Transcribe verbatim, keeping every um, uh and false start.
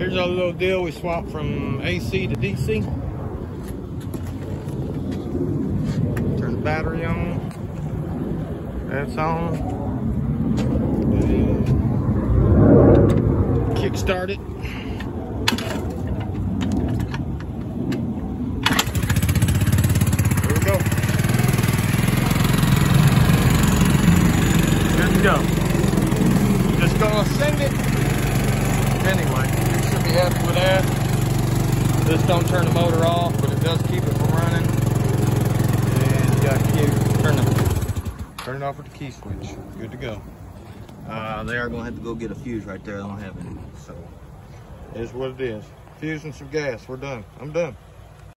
here's our little deal. We swapped from A C to D C. Turn the battery on. That's on. And kick start it. There we go. Good to go. Just gonna send it. Anyway, you should be happy with that. This don't turn the motor off, but it does keep it from running. And you got to turn it, turn it off with the key switch. Good to go. Uh, they are gonna have to go get a fuse right there. I don't have any, so it is what it is. Fuse and some gas. We're done. I'm done.